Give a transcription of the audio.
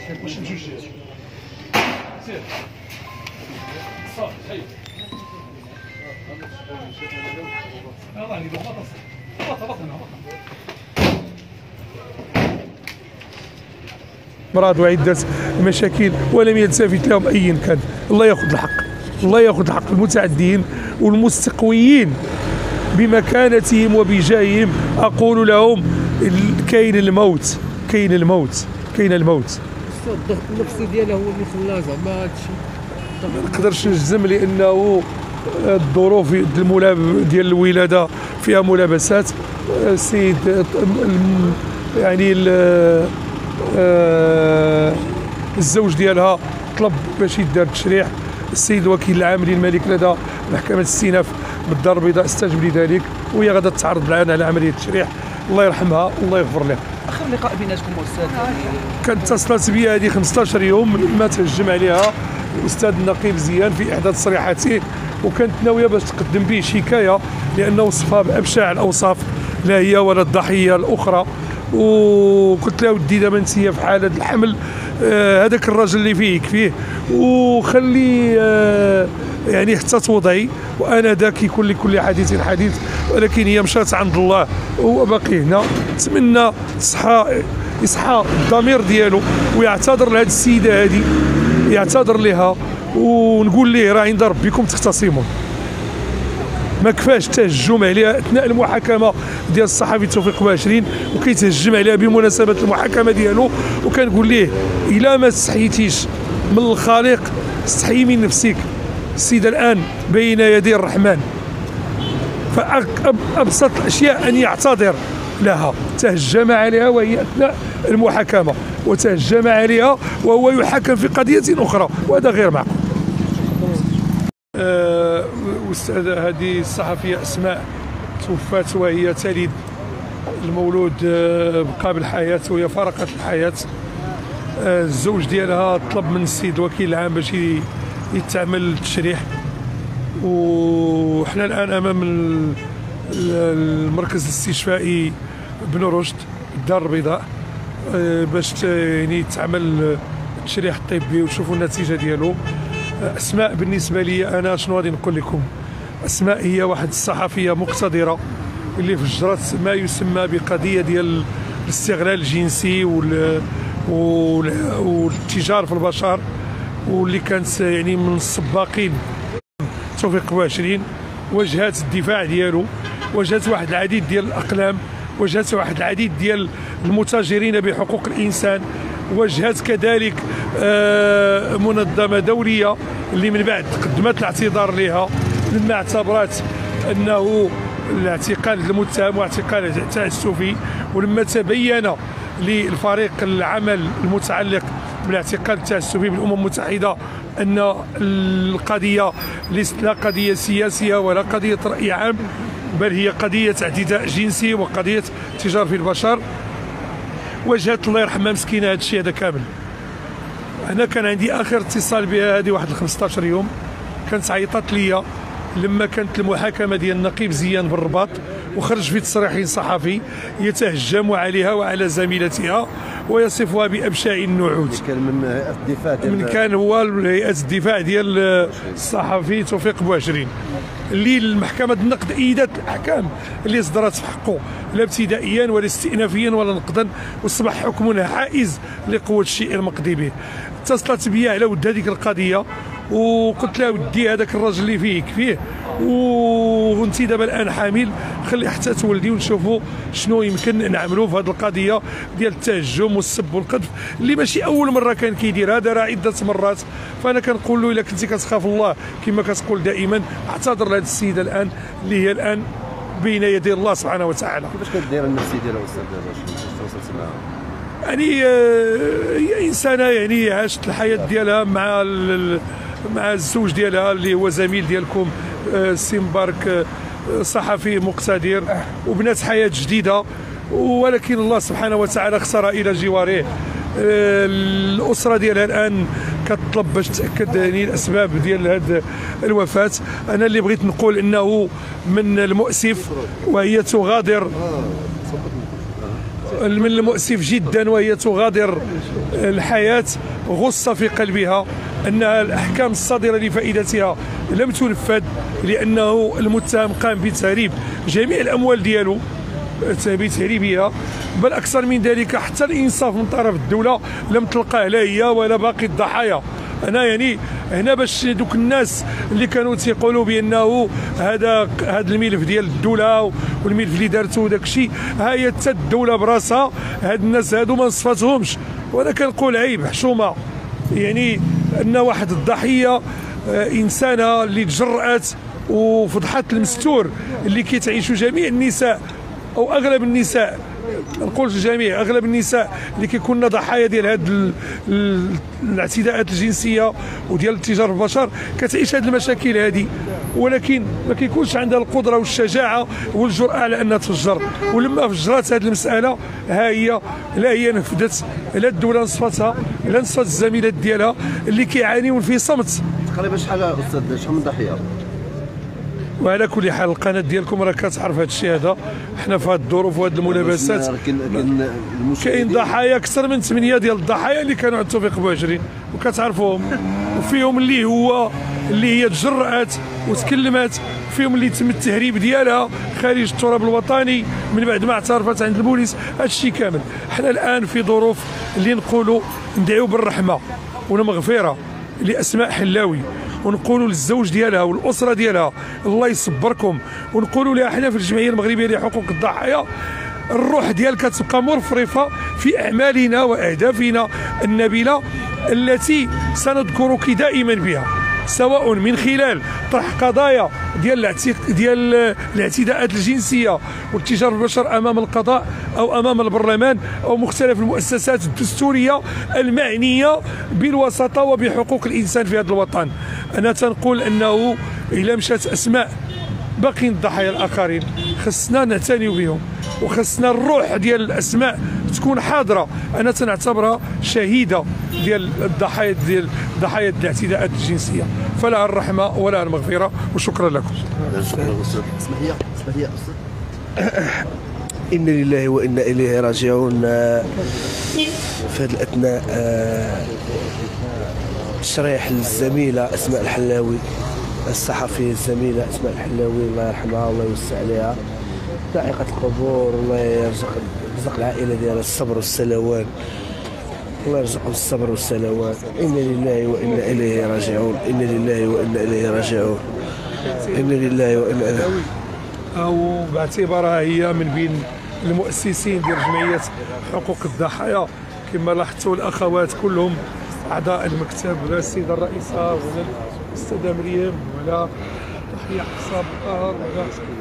واش نجوج سير صافي حي الله عليك بطل مراد وعدة مشاكل ولم يلتفت لهم ايا كان. الله ياخذ الحق، الله ياخذ الحق المتعدين والمستقويين بمكانتهم وبجاههم. اقول لهم كاين الموت، كاين الموت، كاين الموت. الضغط النفسي ديالها هو اللي خلاه زعما هادشي. ما نقدرش نجزم لانه الظروف ديال الولاده فيها ملابسات. السيد يعني الزوج ديالها طلب باش يدار التشريح. السيد الوكيل العام للملك لدى محكمه الاستئناف بالدار البيضاء استجب لذلك، وهي غادا تعرض الان على عمليه التشريح. الله يرحمها والله يغفر لها. اخر لقاء بيناتكم استاذ كانت اتصلت بي هذه 15 يوم لما تهجم عليها الاستاذ النقيب زيان في احدى تصريحاته، وكانت ناويه باش تقدم به شكايه لانه وصفها بابشع الاوصاف لا هي ولا الضحيه الاخرى. وقلت له ودي دابا انت في حاله الحمل، هذاك الراجل اللي فيه يكفيه وخلي يعني حتى توضعي، وانا ذاك يكون لكل حديث حديث، ولكن هي مشات عند الله وهو باقي هنا. نتمنى يصحى الضمير ديالو ويعتذر لهذه السيده هذه، يعتذر لها ونقول ليه راه عند ربكم تختصمون. ما كفاش تهجم عليها اثناء المحاكمه ديال الصحفي توفيق بوعشرين، وكيتهجم عليها بمناسبه المحاكمه ديالو. وكنقول ليه الا ما استحيتيش من الخالق استحي من نفسك. السيده الان بين يدي الرحمن، فابسط الاشياء ان يعتذر لها. تهجم عليها وهي اثناء المحاكمه، وتهجم عليها وهو يحاكم في قضيه اخرى، وهذا غير معقول. هذه الصحفيه اسماء توفات وهي تلد المولود بقى بالحياه وهي فارقت الحياه. الزوج ديالها طلب من السيد الوكيل العام باش يتعمل التشريح، وحنا الان امام المركز الاستشفائي بن رشد الدار البيضاء باش يعني يتعمل التشريح الطبي وتشوفوا النتيجه ديالو. اسماء بالنسبه لي انا شنو غادي نقول لكم؟ اسماء هي واحد الصحفيه مقتدره اللي فجرت ما يسمى بقضيه ديال الاستغلال الجنسي والاتجار في البشر، واللي كانت يعني من السباقين توفيق بوعشرين. واجهات الدفاع ديالو، واجهات واحد العديد ديال الاقلام، واجهات واحد العديد ديال المتاجرين بحقوق الانسان، واجهات كذلك منظمه دوليه اللي من بعد قدمت الاعتذار لها لما اعتبرت انه الاعتقال المتهم واعتقال التعسفي. ولما تبين للفريق العمل المتعلق بالاعتقال التعسفي بالامم المتحده ان القضيه ليست لا قضيه سياسيه ولا قضيه راي عام، بل هي قضيه اعتداء جنسي وقضيه تجار في البشر، واجهت الله يرحمها مسكينه هذا الشيء هذا كامل. انا كان عندي اخر اتصال بها هذه واحد 15 يوم، كانت عيطت لي لما كانت المحاكمه ديال النقيب زيان بالرباط، وخرج في تصريح صحفي يتهجم عليها وعلى زميلتها ويصفها بابشع النعوت. كان من هيئه الدفاع من كان هو هيئه الدفاع ديال الصحفي توفيق بوعشرين، اللي المحكمه النقد ايدت الاحكام اللي صدرت في حقه لا ابتدائيا ولا استئنافيا ولا نقدا، واصبح حكم حائز لقوه الشيء المقضي به. اتصلت بي على ود هذيك القضيه وقلت لها ودي هذاك الراجل اللي فيه يكفيه، وانت دابا الان حامل، خلي حتى تولدي ونشوفوا شنو يمكن نعملوا في هذه القضيه ديال التهجم والسب والقذف اللي ماشي اول مره كان كيدير، هذا راه عده مرات. فانا كنقول له الا كنتي كتخاف الله كما كتقول دائما اعتذر لهذه السيده الان اللي هي الان بين يدي الله سبحانه وتعالى. كيفاش كدير النفسيه ديالها استاذ باش توصلت معها؟ يعني هي انسانه يعني عاشت الحياه ديالها مع الزوج ديالها اللي هو زميل ديالكم سي مبارك، صحفي مقتدر، وبنات حياه جديده، ولكن الله سبحانه وتعالى اختار الى جواره. الاسره ديالها الان كتطلب باش تاكد يعني الاسباب ديال هذه الوفاه. انا اللي بغيت نقول انه من المؤسف وهي تغادر من المؤسف جدا وهي تغادر الحياة غصة في قلبها أن الأحكام الصادرة لفائدتها لم تنفذ، لأنه المتهم قام بتهريب جميع الأموال ديالو بتهريبها، بل أكثر من ذلك حتى الإنصاف من طرف الدولة لم تلقاه لا هي ولا باقي الضحايا. أنا يعني هنا باش دوك الناس اللي كانوا تيقولوا بأنه هذا الملف ديال الدولة والملف اللي دارته وداك الشيء، ها هي حتى الدولة براسها هاد الناس هادو ما نصفتهمش. وأنا كنقول عيب حشومة يعني أن واحد الضحية إنسانة اللي تجرأت وفضحت المستور اللي كيتعيشوا جميع النساء أو أغلب النساء، نقول الجميع، اغلب النساء اللي كيكون ضحايا ديال هاد الاعتداءات الجنسيه وديال التجاره بالبشر كتعيش هاد المشاكل هذه، ولكن ما كيكونش عندها القدره والشجاعه والجرأه على انها تفجر. ولما فجرات هاد المساله ها هي لا هي نفذت، لا الدوله نصفتها لا نصفت الزميلات ديالها اللي كيعانيون في صمت. تقريبا شحال استاذ، شحال من ضحيه؟ وعلى كل حال القناه ديالكم راه كتعرف هذا الشيء هذا، حنا في هذه الظروف وهذه الملابسات كاين ضحايا اكثر من 8 ديال الضحايا اللي كانوا عند توفيق بوعجرين وكتعرفوهم، وفيهم اللي هي تجرأت وتكلمت، فيهم اللي تم التهريب ديالها خارج التراب الوطني من بعد ما اعترفت عند البوليس. هذا الشيء كامل حنا الان في ظروف اللي نقولوا ندعيو بالرحمه والمغفره لاسماء حلاوي، ونقولوا للزوج ديالها والاسره ديالها الله يصبركم، ونقولوا لها حنا في الجمعيه المغربيه لحقوق الضحايا الروح ديالك تبقى مرفرفه في اعمالنا واهدافنا النبيله التي سنذكرك دائما بها، سواء من خلال طرح قضايا ديال الاعتداءات الجنسيه والتجاره بالبشر امام القضاء او امام البرلمان او مختلف المؤسسات الدستوريه المعنيه بالوساطه وبحقوق الانسان في هذا الوطن. انا تنقول انه الا مشات اسماء باقيين الضحايا الاخرين خصنا نعتني بهم، وخصنا الروح ديال الاسماء تكون حاضره. انا تنعتبرها شهيده ديال ضحايا الاعتداءات الجنسيه، فلها الرحمه ولها المغفره، وشكرا لكم. شكرا استاذ. اسمح لي استاذ. إنا لله وإنا إليه راجعون. في هذه الأثناء تشريح للزميلة أسماء الحلاوي، الصحفية الزميلة أسماء الحلاوي الله يرحمها والله يوسع عليها، ذائقة القبور، الله يرزق العائلة ديالها الصبر والسلوان، الله يرزقهم الصبر والسلوان. إنا لله وإنا إليه راجعون، إنا لله وإنا إليه راجعون، إنا لله وإنا إليه. أو باعتبارها هي من بين المؤسسين ديال جمعية حقوق الضحايا، كما لاحظتوا الأخوات كلهم أعضاء المكتب، لا السيدة الرئيسة ولا الأستاذة مريم ولا تحية حساب ولا